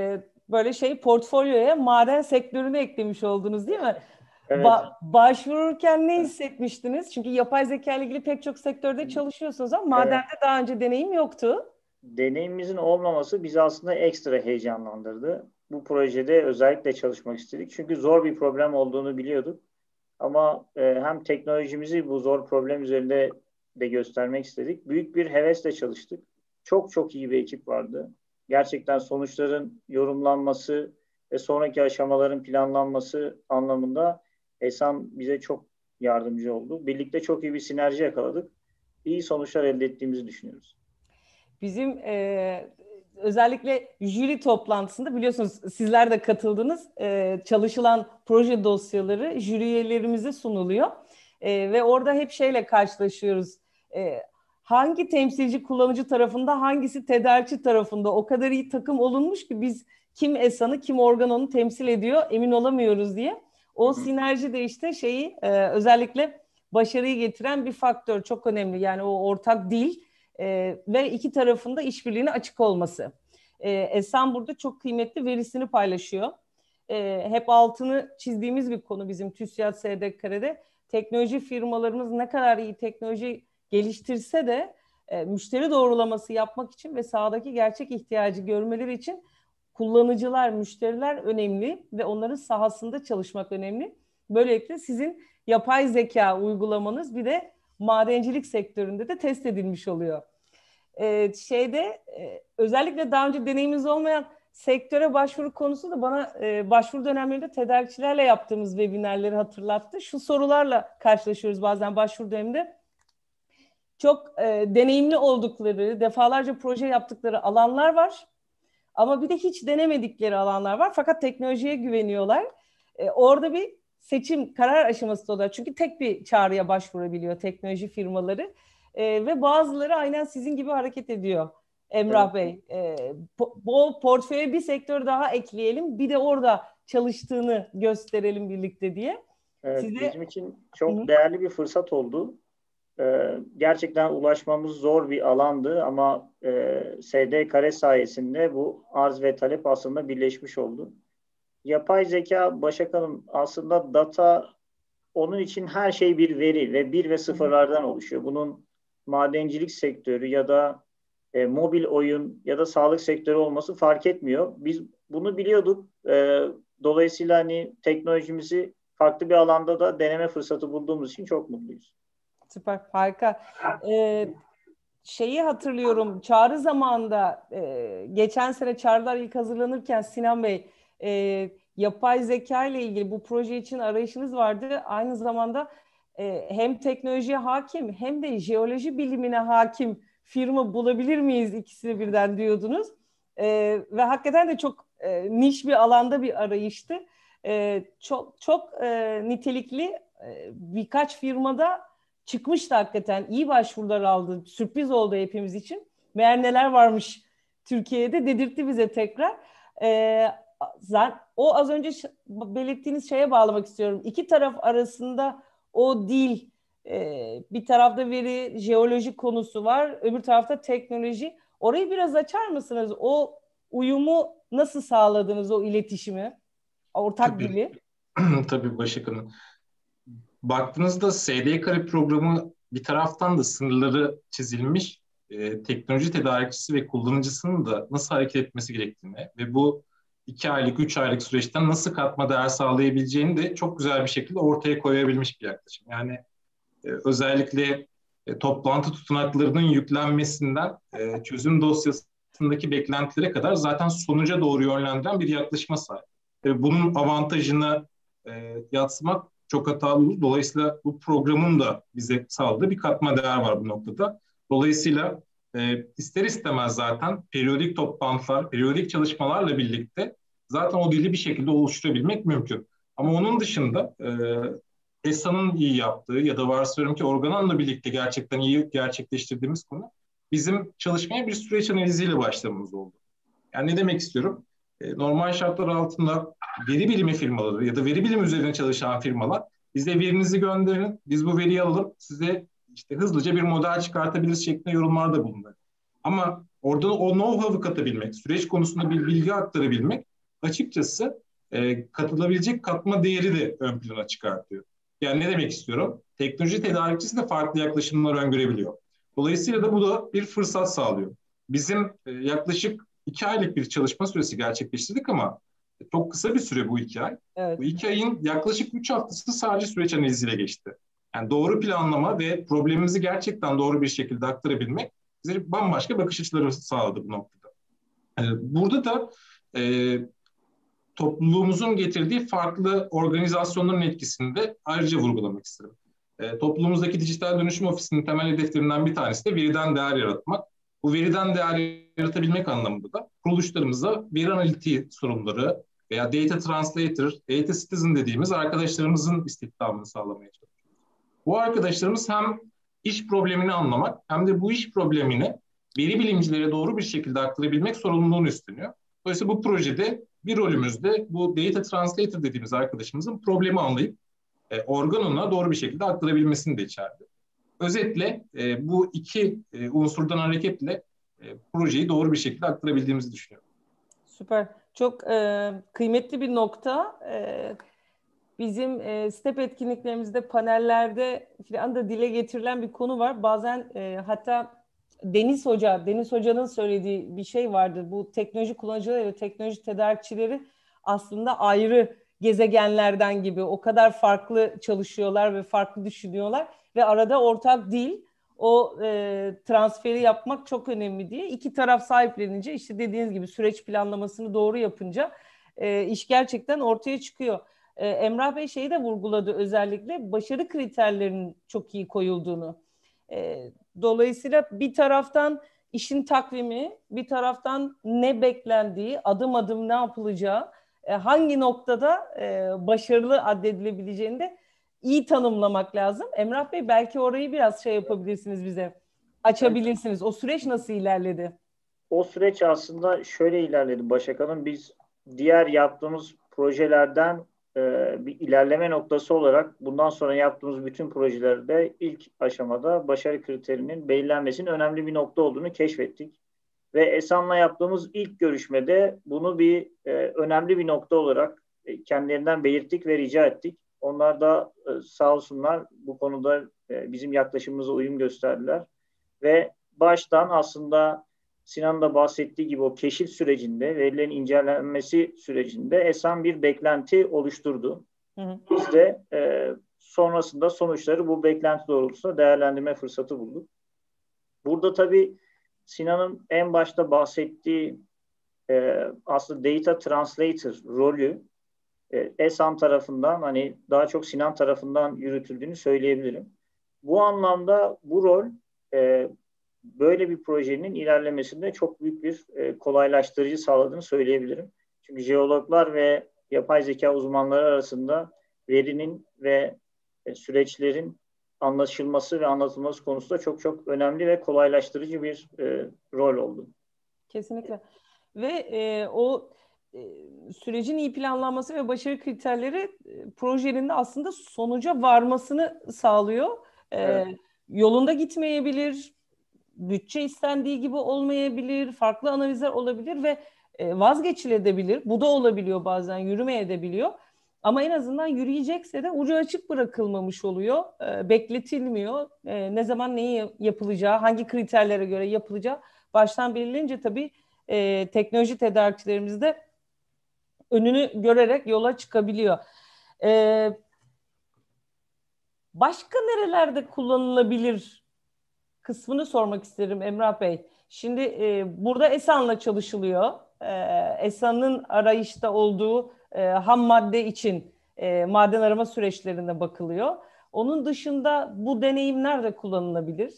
böyle portfolyoya maden sektörünü eklemiş oldunuz, değil mi? Evet. Başvururken ne hissetmiştiniz? Çünkü yapay zeka ile ilgili pek çok sektörde çalışıyorsunuz ama madende daha önce deneyim yoktu. Deneyimimizin olmaması bizi aslında ekstra heyecanlandırdı. Bu projede özellikle çalışmak istedik. Çünkü zor bir problem olduğunu biliyorduk. Ama hem teknolojimizi bu zor problem üzerinde de göstermek istedik. Büyük bir hevesle çalıştık. Çok çok iyi bir ekip vardı. Gerçekten sonuçların yorumlanması ve sonraki aşamaların planlanması anlamında Ehsan bize çok yardımcı oldu. Birlikte çok iyi bir sinerji yakaladık. İyi sonuçlar elde ettiğimizi düşünüyoruz. Bizim özellikle jüri toplantısında, biliyorsunuz sizler de katıldınız, çalışılan proje dosyaları jüri üyelerimize sunuluyor. Ve orada hep şeyle karşılaşıyoruz. Hangi temsilci kullanıcı tarafında, hangisi tedarikçi tarafında o kadar iyi takım olunmuş ki biz kim Ehsan'ı kim Organon'u temsil ediyor emin olamıyoruz diye. O sinerji de işte özellikle başarıyı getiren bir faktör, çok önemli. Yani o ortak dil ve iki tarafında işbirliğine açık olması. Ehsan burada çok kıymetli verisini paylaşıyor. Hep altını çizdiğimiz bir konu bizim TÜSİAD SDK'de. Teknoloji firmalarımız ne kadar iyi teknoloji geliştirse de müşteri doğrulaması yapmak için ve sahadaki gerçek ihtiyacı görmeleri için kullanıcılar, müşteriler önemli ve onların sahasında çalışmak önemli. Böylelikle sizin yapay zeka uygulamanız bir de madencilik sektöründe de test edilmiş oluyor. Özellikle daha önce deneyimimiz olmayan sektöre başvuru konusu da bana başvuru dönemlerinde tedarikçilerle yaptığımız webinarları hatırlattı. Şu sorularla karşılaşıyoruz bazen başvuru döneminde. Çok deneyimli oldukları, defalarca proje yaptıkları alanlar var. Ama bir de hiç denemedikleri alanlar var. Fakat teknolojiye güveniyorlar. Orada bir seçim, karar aşaması oluyor. Çünkü tek bir çağrıya başvurabiliyor teknoloji firmaları. Ve bazıları aynen sizin gibi hareket ediyor Emrah Bey. Bu portföye bir sektör daha ekleyelim. Bir de orada çalıştığını gösterelim birlikte diye. Evet, bizim için çok değerli bir fırsat oldu. Gerçekten ulaşmamız zor bir alandı ama SD sayesinde bu arz ve talep aslında birleşmiş oldu. Yapay zeka, Başak Hanım, aslında data, onun için her şey bir veri ve bir ve sıfırlardan oluşuyor. Bunun madencilik sektörü ya da mobil oyun ya da sağlık sektörü olması fark etmiyor. Biz bunu biliyorduk. Dolayısıyla teknolojimizi farklı bir alanda da deneme fırsatı bulduğumuz için çok mutluyuz. Süper, harika. Hatırlıyorum, çağrı zamanında geçen sene çağrılar ilk hazırlanırken Sinan Bey, yapay zeka ile ilgili bu proje için arayışınız vardı. Aynı zamanda hem teknolojiye hakim hem de jeoloji bilimine hakim firma bulabilir miyiz ikisini birden diyordunuz. Ve hakikaten de çok niş bir alanda bir arayıştı. Çok nitelikli birkaç firmada çıkmıştı hakikaten. İyi başvurular aldı. Sürpriz oldu hepimiz için. Meğer neler varmış Türkiye'de dedirtti bize tekrar. O az önce belirttiğiniz şeye bağlamak istiyorum. İki taraf arasında o dil, bir tarafta veri, jeoloji konusu var. Öbür tarafta teknoloji. Orayı biraz açar mısınız? O uyumu nasıl sağladınız, o iletişimi? Ortak dili. Tabii Başak Hanım. Baktığınızda SDK programı bir taraftan da sınırları çizilmiş, teknoloji tedarikçisi ve kullanıcısının da nasıl hareket etmesi gerektiğini ve bu 2 aylık, 3 aylık süreçten nasıl katma değer sağlayabileceğini de çok güzel bir şekilde ortaya koyabilmiş bir yaklaşım. Yani özellikle toplantı tutanaklarının yüklenmesinden çözüm dosyasındaki beklentilere kadar zaten sonuca doğru yönlendiren bir yaklaşıma sahip. Bunun avantajını yadsımak çok hatalı olur. Dolayısıyla bu programın da bize sağladığı bir katma değer var bu noktada. Dolayısıyla ister istemez zaten periyodik toplantılar, periyodik çalışmalarla birlikte zaten o dili bir şekilde oluşturabilmek mümkün. Ama onun dışında ESA'nın iyi yaptığı ya da varsayıyorum ki Organon'la birlikte gerçekten iyi gerçekleştirdiğimiz konu bizim çalışmaya bir süreç analiziyle başlamamız oldu. Yani ne demek istiyorum? Normal şartlar altında veri bilimi firmaları ya da veri bilimi üzerine çalışan firmalar bize verinizi gönderin, biz bu veriyi alalım, size işte hızlıca bir model çıkartabiliriz şeklinde yorumlarda bulunur. Ama orada o know-how'ı katabilmek, süreç konusunda bir bilgi aktarabilmek açıkçası katılabilecek katma değeri de ön plana çıkartıyor. Yani ne demek istiyorum? Teknoloji tedarikçisi de farklı yaklaşımlar öngörebiliyor. Dolayısıyla da bu da bir fırsat sağlıyor. Bizim yaklaşık 2 aylık bir çalışma süresi gerçekleştirdik ama çok kısa bir süre bu 2 ay. Evet. Bu 2 ayın yaklaşık 3 haftası sadece süreç analiziyle geçti. Yani doğru planlama ve problemimizi gerçekten doğru bir şekilde aktarabilmek bize bambaşka bakış açıları sağladı bu noktada. Burada da topluluğumuzun getirdiği farklı organizasyonların etkisini de ayrıca vurgulamak isterim. Topluluğumuzdaki dijital dönüşüm ofisinin temel hedeflerinden bir tanesi de veriden değer yaratmak. Bu veriden değer yaratabilmek anlamında da kuruluşlarımıza veri analitiği sorumluları veya data translator, data citizen dediğimiz arkadaşlarımızın istihdamını sağlamaya çalışıyoruz. Bu arkadaşlarımız hem iş problemini anlamak hem de bu iş problemini veri bilimcilere doğru bir şekilde aktarabilmek sorumluluğunu üstleniyor. Dolayısıyla bu projede bir rolümüzde bu data translator dediğimiz arkadaşımızın problemi anlayıp Organon'a doğru bir şekilde aktarabilmesini de içerdi. Özetle bu iki unsurdan hareketle projeyi doğru bir şekilde aktarabildiğimizi düşünüyorum. Süper. Çok kıymetli bir nokta. Bizim STEP etkinliklerimizde, panellerde falan da dile getirilen bir konu var. Bazen hatta Deniz Hoca'nın söylediği bir şey vardır. Bu teknoloji kullanıcıları ve teknoloji tedarikçileri aslında ayrı gezegenlerden gibi o kadar farklı çalışıyorlar ve farklı düşünüyorlar ve arada ortak dil, o transferi yapmak çok önemli diye. İki taraf sahiplenince işte dediğiniz gibi süreç planlamasını doğru yapınca iş gerçekten ortaya çıkıyor. Emrah Bey şeyi de vurguladı, özellikle başarı kriterlerinin çok iyi koyulduğunu. Dolayısıyla bir taraftan işin takvimi, bir taraftan ne beklendiği, adım adım ne yapılacağı, hangi noktada başarılı addedilebileceğini de iyi tanımlamak lazım. Emrah Bey, belki orayı biraz şey yapabilirsiniz bize, açabilirsiniz. O süreç nasıl ilerledi? O süreç aslında şöyle ilerledi Başak Hanım. Biz diğer yaptığımız projelerden bir ilerleme noktası olarak bundan sonra yaptığımız bütün projelerde ilk aşamada başarı kriterinin belirlenmesinin önemli bir nokta olduğunu keşfettik. Ve ESAN'la yaptığımız ilk görüşmede bunu bir önemli bir nokta olarak kendilerinden belirttik ve rica ettik. Onlar da sağ olsunlar bu konuda bizim yaklaşımımıza uyum gösterdiler. Ve baştan aslında Sinan'ın da bahsettiği gibi o keşif sürecinde, verilerin incelenmesi sürecinde ESAN bir beklenti oluşturdu. Biz de sonrasında sonuçları bu beklenti doğrultusunda değerlendirme fırsatı bulduk. Burada tabii Sinan'ın en başta bahsettiği aslında data translator rolü ESAN tarafından, hani daha çok Sinan tarafından yürütüldüğünü söyleyebilirim. Bu anlamda bu rol böyle bir projenin ilerlemesinde çok büyük bir kolaylaştırıcı sağladığını söyleyebilirim. Çünkü jeologlar ve yapay zeka uzmanları arasında verinin ve süreçlerin anlaşılması ve anlatılması konusunda çok çok önemli ve kolaylaştırıcı bir rol oldu. Kesinlikle. Ve o sürecin iyi planlanması ve başarı kriterleri projenin de aslında sonuca varmasını sağlıyor. Evet. Yolunda gitmeyebilir, bütçe istendiği gibi olmayabilir, farklı analizler olabilir ve vazgeçilebilir. Bu da olabiliyor, bazen yürümeyebiliyor. Ama en azından yürüyecekse de ucu açık bırakılmamış oluyor, bekletilmiyor. Ne zaman neyi yapılacağı, hangi kriterlere göre yapılacağı baştan belirlenince tabii teknoloji tedarikçilerimiz de önünü görerek yola çıkabiliyor. Başka nerelerde kullanılabilir kısmını sormak isterim Emrah Bey. Şimdi burada ESAN'la çalışılıyor. ESAN'ın arayışta olduğu ham madde için maden arama süreçlerine bakılıyor. Onun dışında bu deneyim nerede kullanılabilir?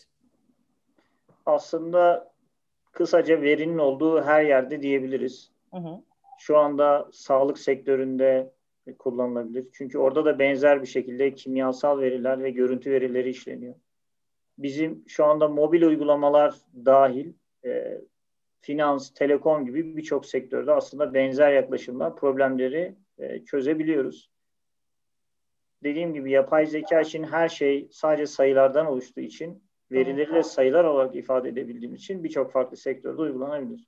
Aslında kısaca verinin olduğu her yerde diyebiliriz. Hı hı. Şu anda sağlık sektöründe kullanılabilir. Çünkü orada da benzer bir şekilde kimyasal veriler ve görüntü verileri işleniyor. Bizim şu anda mobil uygulamalar dahil finans, telekom gibi birçok sektörde aslında benzer yaklaşımla problemleri çözebiliyoruz. Dediğim gibi yapay zeka için her şey sadece sayılardan oluştuğu için, verileri de sayılar olarak ifade edebildiğimiz için birçok farklı sektörde uygulanabilir.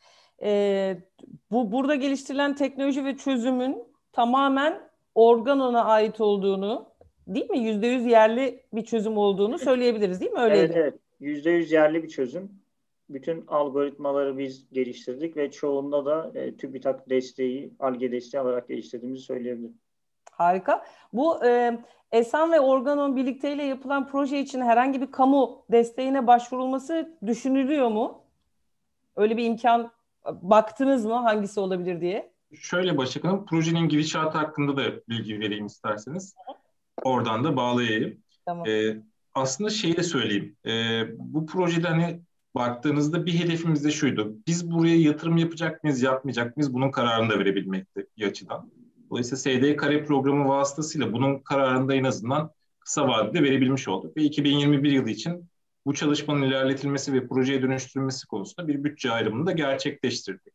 Burada geliştirilen teknoloji ve çözümün tamamen Organon'a ait olduğunu, değil mi? %100 yerli bir çözüm olduğunu söyleyebiliriz, değil mi? Öyleydi. Evet. %100 yerli bir çözüm. Bütün algoritmaları biz geliştirdik ve çoğunda da TÜBİTAK desteği, Ar-Ge desteği alarak geliştirdiğimizi söyleyebilirim. Harika. Bu ESAN ve Organon birlikteyle yapılan proje için herhangi bir kamu desteğine başvurulması düşünülüyor mu? Öyle bir imkan baktınız mı? Hangisi olabilir diye? Şöyle Başak projenin gidişatı hakkında da bilgi vereyim isterseniz. Oradan da bağlayayım. Tamam. Aslında şeyi de söyleyeyim. Bu projede hani baktığınızda bir hedefimiz de şuydu. Biz buraya yatırım yapacak mıyız, yapmayacak mıyız? Bunun kararını da verebilmekti bir açıdan. Dolayısıyla SD Kare programı vasıtasıyla bunun kararını da en azından kısa vadede verebilmiş olduk. Ve 2021 yılı için bu çalışmanın ilerletilmesi ve projeye dönüştürülmesi konusunda bir bütçe ayrımını da gerçekleştirdik.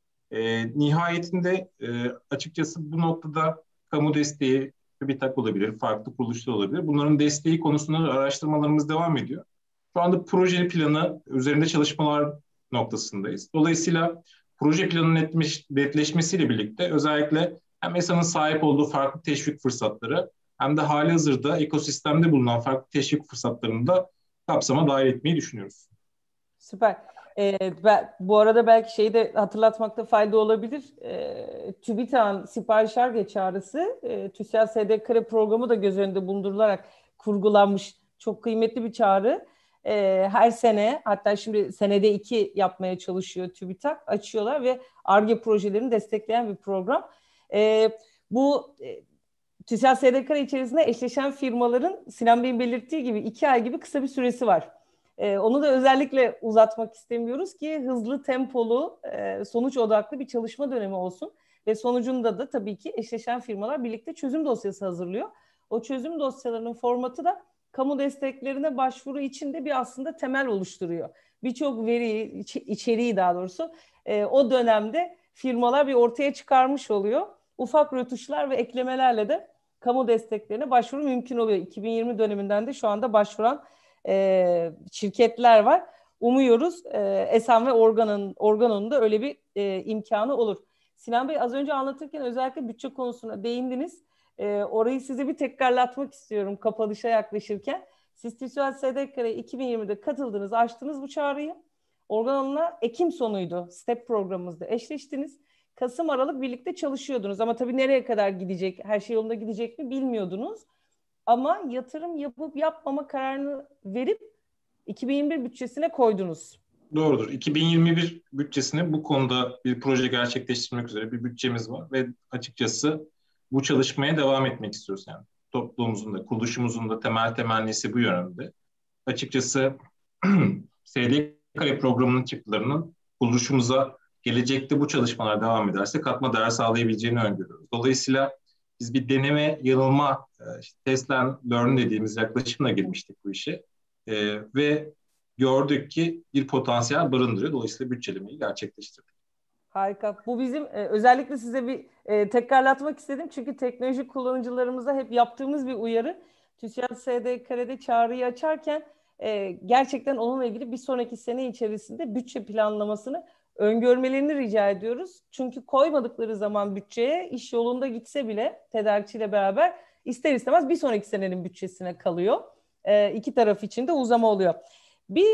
Nihayetinde açıkçası bu noktada kamu desteği, TÜBİTAK olabilir, farklı kuruluşlar olabilir. Bunların desteği konusunda araştırmalarımız devam ediyor. Şu anda proje planı üzerinde çalışmalar noktasındayız. Dolayısıyla proje planının netleşmesiyle birlikte özellikle hem ESA'nın sahip olduğu farklı teşvik fırsatları hem de halihazırda ekosistemde bulunan farklı teşvik fırsatlarını da kapsama dahil etmeyi düşünüyoruz. Süper. Bu arada belki şeyi de hatırlatmakta fayda olabilir. TÜBİTAK'ın sipariş Ar-Ge çağrısı TÜSİAD SD Kare programı da göz önünde bulundurularak kurgulanmış çok kıymetli bir çağrı. Her sene, hatta şimdi senede 2 yapmaya çalışıyor TÜBİTAK, açıyorlar ve Ar-Ge projelerini destekleyen bir program. Bu TÜSİAD SD Kare içerisinde eşleşen firmaların Sinan Bey'in belirttiği gibi 2 ay gibi kısa bir süresi var. Onu da özellikle uzatmak istemiyoruz ki hızlı, tempolu, sonuç odaklı bir çalışma dönemi olsun. Ve sonucunda da tabii ki eşleşen firmalar birlikte çözüm dosyası hazırlıyor. O çözüm dosyalarının formatı da kamu desteklerine başvuru için de bir aslında temel oluşturuyor. Birçok veriyi, içeriği daha doğrusu o dönemde firmalar bir ortaya çıkarmış oluyor. Ufak rötuşlar ve eklemelerle de kamu desteklerine başvuru mümkün oluyor. 2020 döneminden de şu anda başvuran şirketler var. Umuyoruz ESAN ve Organon'un da öyle bir imkanı olur. Sinan Bey az önce anlatırken özellikle bütçe konusuna değindiniz. Orayı size bir tekrarlatmak istiyorum kapanışa yaklaşırken. Siz TÜSİAD SD Kare 2020'de katıldınız, açtınız bu çağrıyı. Organon'la Ekim sonuydu. STEP programımızda eşleştiniz. Kasım Aralık birlikte çalışıyordunuz ama tabii nereye kadar gidecek, her şey yolunda gidecek mi bilmiyordunuz. Ama yatırım yapıp yapmama kararını verip 2021 bütçesine koydunuz. Doğrudur. 2021 bütçesine bu konuda bir proje gerçekleştirmek üzere bir bütçemiz var ve açıkçası bu çalışmaya devam etmek istiyoruz. Yani toplumumuzun da, kuruluşumuzun da temel temennisi bu yönde. Açıkçası SD Kare programının çıktılarının kuruluşumuza gelecekte bu çalışmalar devam ederse katma değer sağlayabileceğini öngörüyoruz. Dolayısıyla biz bir deneme, yanılma, test and learn dediğimiz yaklaşımla girmiştik bu işe. Ve gördük ki bir potansiyel barındırıyor. Dolayısıyla bütçelemeyi gerçekleştirdik. Harika. Bu bizim özellikle size bir tekrarlatmak istedim. Çünkü teknoloji kullanıcılarımıza hep yaptığımız bir uyarı. TÜSİAD SD Kare'de çağrıyı açarken gerçekten onunla ilgili bir sonraki sene içerisinde bütçe planlamasını öngörmelerini rica ediyoruz. Çünkü koymadıkları zaman bütçeye iş yolunda gitse bile tedarikçiyle beraber ister istemez bir sonraki senenin bütçesine kalıyor. İki taraf için de uzama oluyor. Bir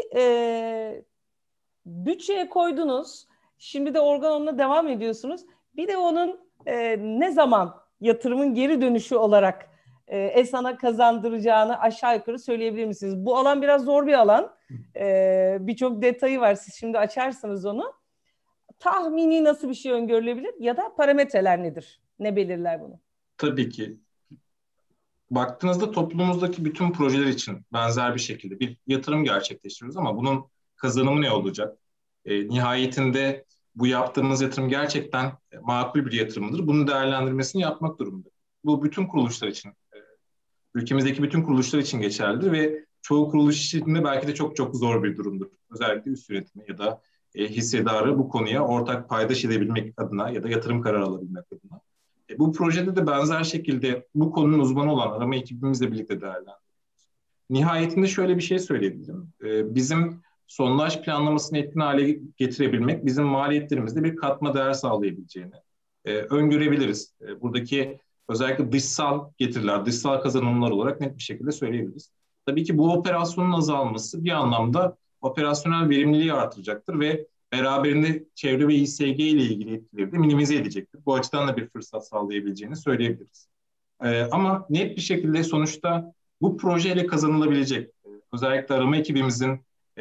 bütçeye koydunuz. Şimdi de Organon'la devam ediyorsunuz. Bir de onun ne zaman yatırımın geri dönüşü olarak ESAN'a kazandıracağını aşağı yukarı söyleyebilir misiniz? Bu alan biraz zor bir alan. Birçok detayı var. Siz şimdi açarsınız onu. Tahmini nasıl bir şey öngörülebilir ya da parametreler nedir? Ne belirler bunu? Tabii ki. Baktığınızda toplumumuzdaki bütün projeler için benzer bir şekilde bir yatırım gerçekleştiriyoruz ama bunun kazanımı ne olacak? Nihayetinde bu yaptığımız yatırım gerçekten makul bir yatırımdır. Bunun değerlendirmesini yapmak durumunda. Bu bütün kuruluşlar için, ülkemizdeki bütün kuruluşlar için geçerlidir ve çoğu kuruluş için de belki de çok çok zor bir durumdur. Özellikle üst yönetimi ya da hissedarı bu konuya ortak paydaş edebilmek adına ya da yatırım kararı alabilmek adına. Bu projede de benzer şekilde bu konunun uzmanı olan arama ekibimizle birlikte değerlendiriyoruz. Nihayetinde şöyle bir şey söyleyebilirim. Bizim sondaj planlamasını etkin hale getirebilmek bizim maliyetlerimizde bir katma değer sağlayabileceğini öngörebiliriz. Buradaki özellikle dışsal getiriler, dışsal kazanımlar olarak net bir şekilde söyleyebiliriz. Tabii ki bu operasyonun azalması bir anlamda operasyonel verimliliği artıracaktır ve beraberinde çevre ve İSG ile ilgili etkileri de minimize edecektir. Bu açıdan da bir fırsat sağlayabileceğini söyleyebiliriz. Ama net bir şekilde sonuçta bu projeyle kazanılabilecek, özellikle arama ekibimizin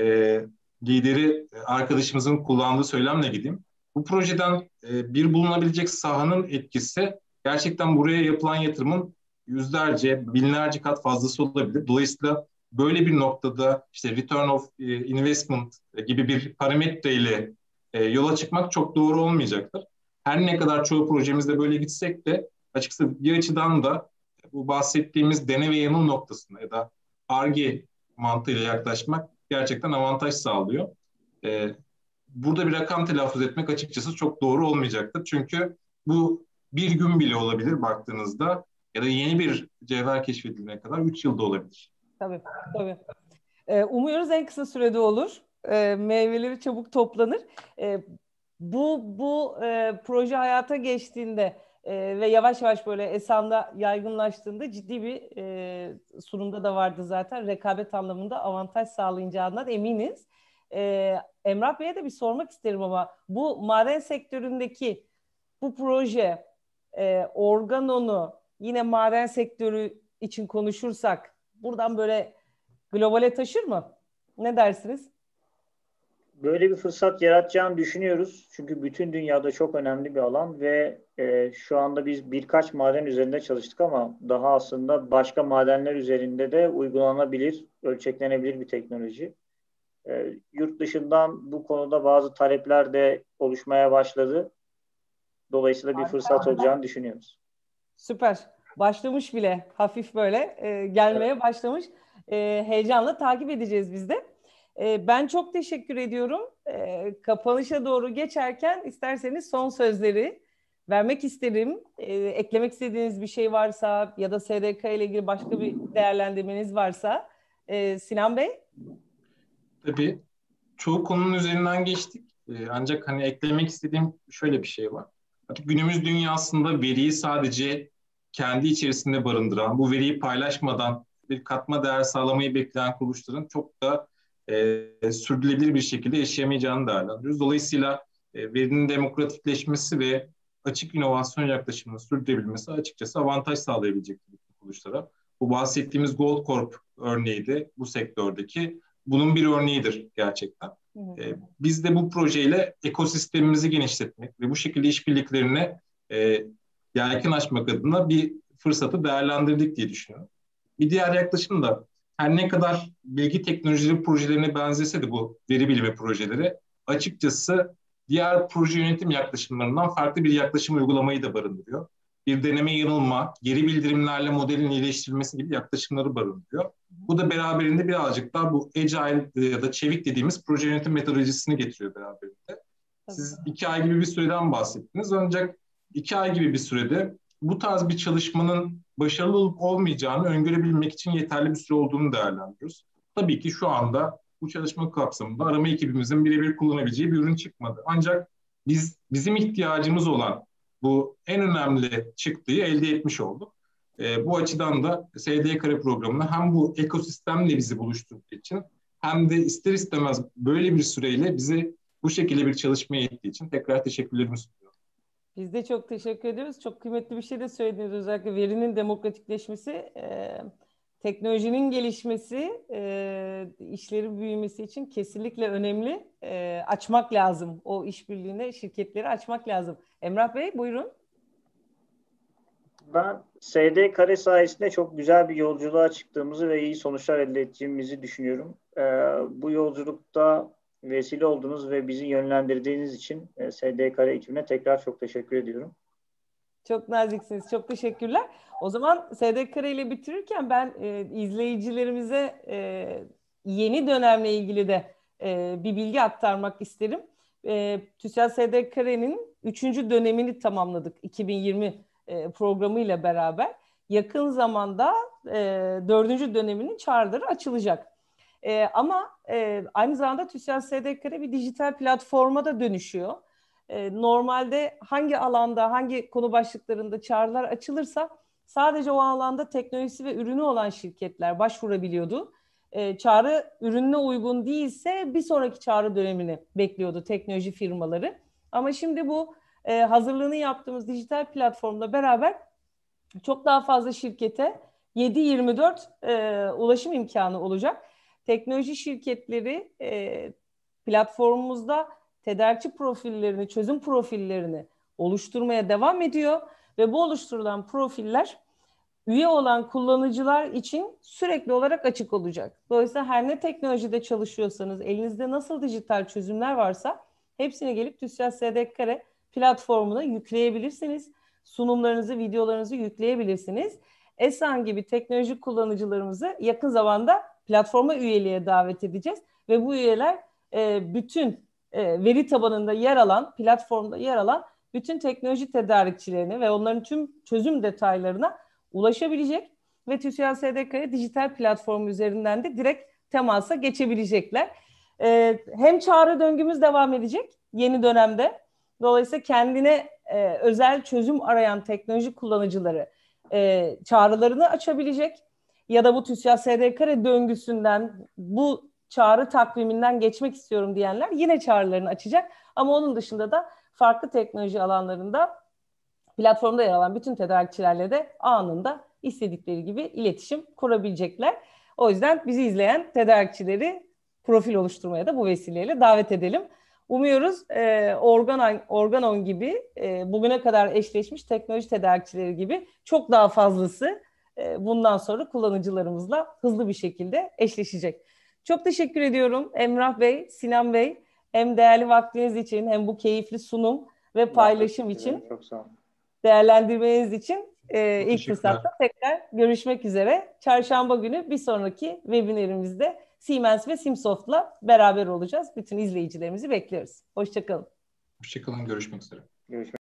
lideri arkadaşımızın kullandığı söylemle gideyim. Bu projeden bir bulunabilecek sahanın etkisi gerçekten buraya yapılan yatırımın yüzlerce, binlerce kat fazlası olabilir. Dolayısıyla böyle bir noktada işte return of investment gibi bir parametreyle yola çıkmak çok doğru olmayacaktır. Her ne kadar çoğu projemizde böyle gitsek de açıkçası bir açıdan da bu bahsettiğimiz dene ve yanıl noktasında ya da Ar-Ge mantığıyla yaklaşmak gerçekten avantaj sağlıyor. Burada bir rakam telaffuz etmek açıkçası çok doğru olmayacaktır. Çünkü bu bir gün bile olabilir baktığınızda ya da yeni bir cevher keşfedilene kadar 3 yılda olabilir. Tabii, tabii. Umuyoruz en kısa sürede olur. Meyveleri çabuk toplanır. Bu proje hayata geçtiğinde ve yavaş yavaş böyle ESAN'da yaygınlaştığında ciddi bir sunumda da vardı zaten. Rekabet anlamında avantaj sağlayacağından eminiz. Emrah Bey'e de bir sormak isterim ama bu maden sektöründeki bu proje Organo'nu yine maden sektörü için konuşursak buradan böyle globale taşır mı? Ne dersiniz? Böyle bir fırsat yaratacağını düşünüyoruz. Çünkü bütün dünyada çok önemli bir alan ve şu anda biz birkaç maden üzerinde çalıştık ama daha aslında başka madenler üzerinde de uygulanabilir, ölçeklenebilir bir teknoloji. Yurt dışından bu konuda bazı talepler de oluşmaya başladı. Dolayısıyla bir fırsat olacağını düşünüyoruz. Süper. Başlamış bile. Hafif böyle gelmeye başlamış. Heyecanla takip edeceğiz biz de. Ben çok teşekkür ediyorum. Kapanışa doğru geçerken isterseniz son sözleri vermek isterim. Eklemek istediğiniz bir şey varsa ya da SDK ile ilgili başka bir değerlendirmeniz varsa. Sinan Bey? Tabii. Çoğu konunun üzerinden geçtik. Ancak hani eklemek istediğim şöyle bir şey var. Artık günümüz dünyasında veriyi sadece kendi içerisinde barındıran, bu veriyi paylaşmadan bir katma değer sağlamayı bekleyen kuruluşların çok da sürdürülebilir bir şekilde yaşayamayacağını değerlendiriyoruz. Dolayısıyla verinin demokratikleşmesi ve açık inovasyon yaklaşımının sürdürülebilmesi açıkçası avantaj sağlayabilecektir bu kuruluşlara. Bu bahsettiğimiz Gold Corp örneği de bu sektördeki bunun bir örneğidir gerçekten. Biz de bu projeyle ekosistemimizi genişletmek ve bu şekilde işbirliklerine yelken açmak adına bir fırsatı değerlendirdik diye düşünüyorum. Bir diğer yaklaşım da her ne kadar bilgi teknolojileri projelerine benzese de bu veri bilimi projeleri açıkçası diğer proje yönetim yaklaşımlarından farklı bir yaklaşım uygulamayı da barındırıyor. Bir deneme yanılma, geri bildirimlerle modelin iyileştirilmesi gibi yaklaşımları barındırıyor. Bu da beraberinde birazcık daha bu agile ya da çevik dediğimiz proje yönetim metodolojisini getiriyor beraberinde. Siz 2 ay gibi bir süreden bahsettiniz. Ancak 2 ay gibi bir sürede bu tarz bir çalışmanın başarılı olup olmayacağını öngörebilmek için yeterli bir süre olduğunu değerlendiriyoruz. Tabii ki şu anda bu çalışma kapsamında arama ekibimizin birebir kullanabileceği bir ürün çıkmadı. Ancak bizim ihtiyacımız olan bu en önemli çıktıyı elde etmiş olduk. Bu açıdan da SDK programına hem bu ekosistemle bizi buluşturduğu için hem de ister istemez böyle bir süreyle bizi bu şekilde bir çalışmaya ettiği için tekrar teşekkürlerimi sunuyorum. Biz de çok teşekkür ediyoruz. Çok kıymetli bir şey de söylediniz. Özellikle verinin demokratikleşmesi, teknolojinin gelişmesi, işlerin büyümesi için kesinlikle önemli. Açmak lazım. O işbirliğine şirketleri açmak lazım. Emrah Bey, buyurun. Ben SD Kare sayesinde çok güzel bir yolculuğa çıktığımızı ve iyi sonuçlar elde edeceğimizi düşünüyorum. Bu yolculukta vesile oldunuz ve bizi yönlendirdiğiniz için SD Kare ekibine tekrar çok teşekkür ediyorum. Çok naziksiniz. Çok teşekkürler. O zaman SD Kare ile bitirirken ben izleyicilerimize yeni dönemle ilgili de bir bilgi aktarmak isterim. TÜSİAD SD Kare'nin 3. dönemini tamamladık 2020 programıyla beraber. Yakın zamanda 4. döneminin çağrıları açılacak. Ama aynı zamanda TÜSİAD SD Kare bir dijital platforma da dönüşüyor. Normalde hangi alanda, hangi konu başlıklarında çağrılar açılırsa sadece o alanda teknolojisi ve ürünü olan şirketler başvurabiliyordu. Çağrı ürününe uygun değilse bir sonraki çağrı dönemini bekliyordu teknoloji firmaları. Ama şimdi bu hazırlığını yaptığımız dijital platformla beraber çok daha fazla şirkete 7/24 ulaşım imkanı olacak. Teknoloji şirketleri platformumuzda tedarikçi profillerini, çözüm profillerini oluşturmaya devam ediyor ve bu oluşturulan profiller üye olan kullanıcılar için sürekli olarak açık olacak. Dolayısıyla her ne teknolojide çalışıyorsanız, elinizde nasıl dijital çözümler varsa hepsini gelip TÜSİAD SD Kare platformuna yükleyebilirsiniz. Sunumlarınızı, videolarınızı yükleyebilirsiniz. Esan gibi teknoloji kullanıcılarımızı yakın zamanda platforma üyeliğe davet edeceğiz ve bu üyeler bütün veri tabanında yer alan, platformda yer alan bütün teknoloji tedarikçilerine ve onların tüm çözüm detaylarına ulaşabilecek ve TÜSİAD SD Kare dijital platformu üzerinden de direkt temasa geçebilecekler. Hem çağrı döngümüz devam edecek yeni dönemde. Dolayısıyla kendine özel çözüm arayan teknoloji kullanıcıları çağrılarını açabilecek ya da bu TÜSİAD SD Kare döngüsünden, bu çağrı takviminden geçmek istiyorum diyenler yine çağrılarını açacak. Ama onun dışında da farklı teknoloji alanlarında platformda yer alan bütün tedarikçilerle de anında istedikleri gibi iletişim kurabilecekler. O yüzden bizi izleyen tedarikçileri profil oluşturmaya da bu vesileyle davet edelim. Umuyoruz Organon gibi bugüne kadar eşleşmiş teknoloji tedarikçileri gibi çok daha fazlası bundan sonra kullanıcılarımızla hızlı bir şekilde eşleşecek. Çok teşekkür ediyorum Emrah Bey, Sinan Bey. Hem değerli vaktiniz için hem bu keyifli sunum ve paylaşım için. Çok sağ olun. Değerlendirmeniz için ilk fırsatta tekrar görüşmek üzere. Çarşamba günü bir sonraki webinarimizde Siemens ve Simsoft'la beraber olacağız. Bütün izleyicilerimizi bekliyoruz. Hoşçakalın. Hoşçakalın, görüşmek üzere. Görüşmek